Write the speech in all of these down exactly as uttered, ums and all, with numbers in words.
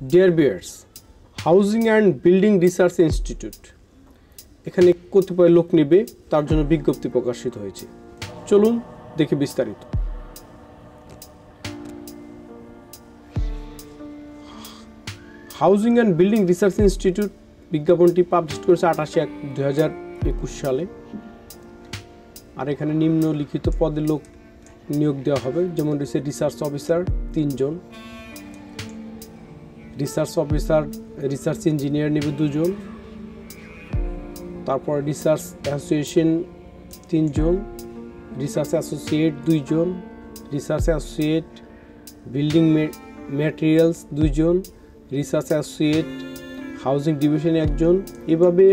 Deer viewers, housing and building research institute এখানে কতিপয় লোক নেবে, তার জন্য বিজ্ঞপ্তি প্রকাশিত হয়েছে। চলুন দেখি বিস্তারিত। Housing and building research institute বিজ্ঞাপনটি পাবলিশ করেছে আঠাশে এক দুই হাজার একুশ সালে। আর এখানে নিম্নলিখিত পদে লোক নিয়োগ দেওয়া হবে, যেমন রয়েছে রিসার্চ অফিসার তিনজন, রিসার্চ অফিসার রিসার্চ ইঞ্জিনিয়ার নেবে দুজন, তারপর রিসার্চ অ্যাসোসিয়েশন তিনজন, রিসার্চ অ্যাসোসিয়েট দুইজন, রিসার্চ অ্যাসোসিয়েট বিল্ডিং ম্যাটেরিয়ালস দুইজন, রিসার্চ অ্যাসোসিয়েট হাউজিং ডিভিশনে একজন। এভাবে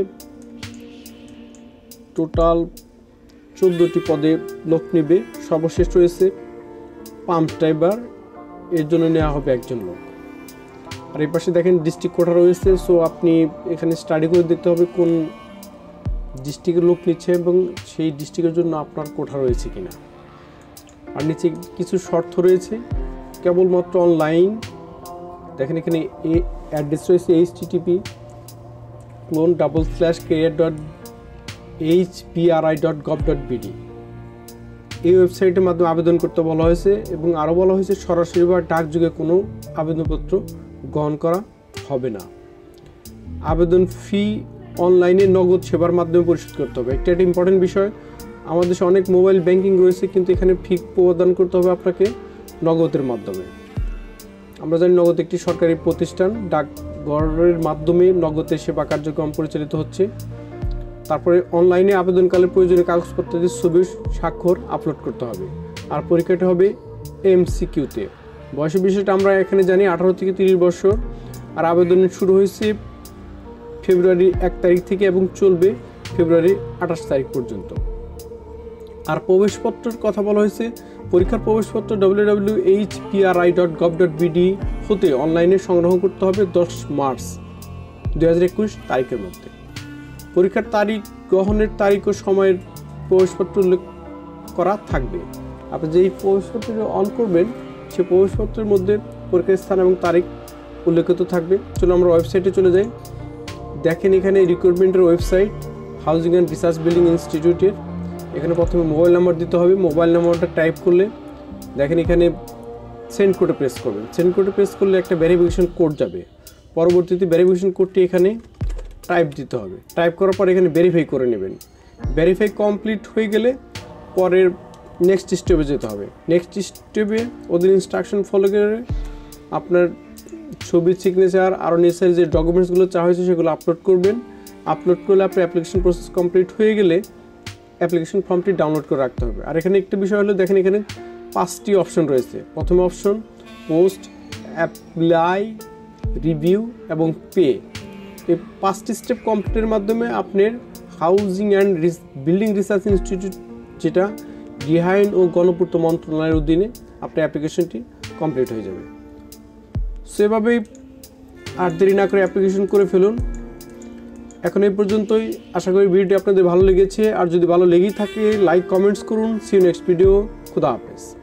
টোটাল চোদ্দোটি পদে লোক নেবে। সর্বশেষ রয়েছে পাম্প ড্রাইভার, এর জন্য নেওয়া হবে একজন লোক। আর এই পাশে দেখেন ডিস্ট্রিক্ট কোটা রয়েছে। সো আপনি এখানে স্টাডি করে দেখতে হবে কোন ডিস্ট্রিক্টের লোক নিচ্ছে এবং সেই ডিস্ট্রিক্টের জন্য আপনার কোঠা রয়েছে কিনা। আর নিচে কিছু শর্ত রয়েছে, কেবলমাত্র অনলাইন। দেখেন এখানে এ অ্যাড্রেস রয়েছে H T T P colon double slash career dot H P R I dot gov dot BD. এই ওয়েবসাইটের মাধ্যমে আবেদন করতে বলা হয়েছে এবং আরও বলা হয়েছে সরাসরি বা ডাকযোগে কোনো আবেদনপত্র গ্রহণ করা হবে না। আবেদন ফি অনলাইনে নগদ সেবার মাধ্যমে পরিশোধ করতে হবে। একটা একটা ইম্পর্টেন্ট বিষয়, আমাদের দেশে অনেক মোবাইল ব্যাংকিং রয়েছে, কিন্তু এখানে ফি প্রদান করতে হবে আপনাকে নগদের মাধ্যমে। আমরা জানি নগদ একটি সরকারি প্রতিষ্ঠান, ডাকঘরের মাধ্যমে নগদের সেবা কার্যক্রম পরিচালিত হচ্ছে। তারপরে অনলাইনে আবেদনকালে প্রয়োজনীয় কাগজপত্রের ছবি স্বাক্ষর আপলোড করতে হবে। আর পরীক্ষাটা হবে এমসিকিউতে। বয়সের বিষয়টা আমরা এখানে জানি আঠারো থেকে তিরিশ বছর। আর আবেদন শুরু হয়েছে ফেব্রুয়ারি এক তারিখ থেকে এবং চলবে ফেব্রুয়ারি আঠাশ তারিখ পর্যন্ত। আর প্রবেশপত্রের কথা বলা হয়েছে, পরীক্ষার প্রবেশপত্র W W W dot H P R I dot gov dot BD হতে অনলাইনে সংগ্রহ করতে হবে দশ মার্চ দুই হাজার একুশ তারিখের মধ্যে। পরীক্ষার তারিখ, গ্রহণের তারিখ ও সময়ের প্রবেশপত্র উল্লেখ করা থাকবে। আপনি যেই প্রবেশপত্রটি অন করবেন সেই প্রবেশপত্রের মধ্যে পরীক্ষার স্থান এবং তারিখ উল্লেখিত থাকবে। চলো আমরা ওয়েবসাইটে চলে যাই। দেখেন এখানে রিক্রুটমেন্টের website housing and research building ইনস্টিটিউটের। এখানে প্রথমে মোবাইল নাম্বার দিতে হবে। মোবাইল নাম্বারটা টাইপ করলে দেখেন এখানে সেন্ড কোডে প্রেস করবেন। সেন্ড কোডে প্রেস করলে একটা ভেরিফিকেশন কোড যাবে। পরবর্তীতে ভেরিফিকেশন কোডটি এখানে টাইপ দিতে হবে। টাইপ করার পর এখানে ভেরিফাই করে নেবেন। ভেরিফাই কমপ্লিট হয়ে গেলে পরের নেক্সট স্টেপে যেতে হবে। নেক্সট স্টেপে ওদের ইনস্ট্রাকশন ফলো করে আপনার ছবি, সিগনেচার আরও নেসেসারি যে ডকুমেন্টসগুলো চাওয়া হয়েছে সেগুলো আপলোড করবেন। আপলোড করলে আপনার অ্যাপ্লিকেশন প্রসেস কমপ্লিট হয়ে গেলে অ্যাপ্লিকেশন ফর্মটি ডাউনলোড করে রাখতে হবে। আর এখানে একটা বিষয় হলো, দেখেন এখানে পাঁচটি অপশন রয়েছে। প্রথম অপশন পোস্ট, অ্যাপ্লাই, রিভিউ এবং পে। এই পাঁচটি স্টেপ কমপ্লিটের মাধ্যমে আপনার housing and building research institute, যেটা গৃহায়ন ও গণপূর্ত মন্ত্রণালয়ের অধীনে, আপনার অ্যাপ্লিকেশনটি কমপ্লিট হয়ে যাবে। সেভাবেই আর দেরি না করে অ্যাপ্লিকেশন করে ফেলুন। এখন এই পর্যন্তই। আশা করি ভিডিওটি আপনাদের ভালো লেগেছে। আর যদি ভালো লেগেই থাকে লাইক কমেন্টস করুন। See you next video. খুদা হাফেজ।